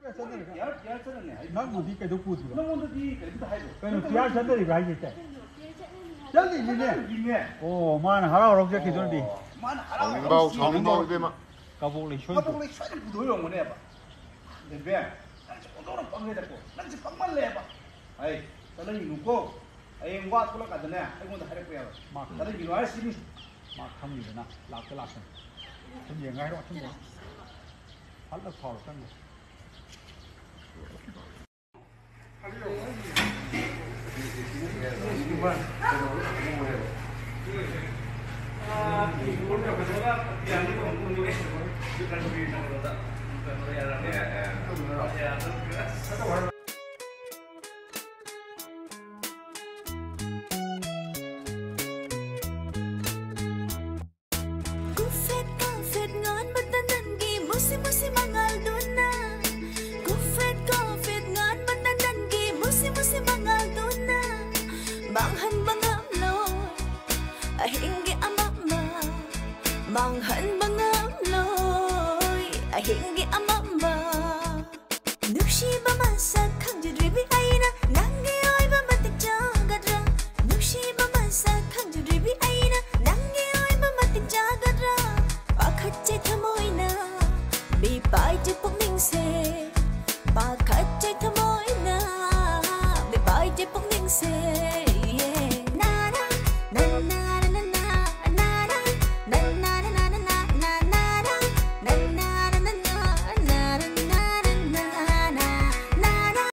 난 어디 깨도 부지가. 너무 어디 그래도 해도. 그냥 지하 전들이 가야지 때. 저기 있네. 있네. 오, 만 하라 그렇게 기도는데. 만 하라. 정민바오 정민바오 배마. 가보리 쇼. 가보리 쇼는 부도용 뭐네 봐. 근데 왜? 난 오도록 빵 내다고. 난 지금 빵만 내 봐. 아이, 너는 누구? 아이, 뭐 돌아 가더네. 아이고 나 하려 거야. 나는 이거 할 수 있는. 막 하면 되나? 락도 락은. 좀 얘기하러 좀 뭐. 할라 파워 좀. Musim mangal duna. Kufet ngan batanan gi musim mangal duna. Banghan bangam lo ahingi amama. Banghan bangam lo ahingi amama. Nushi ba man sa khang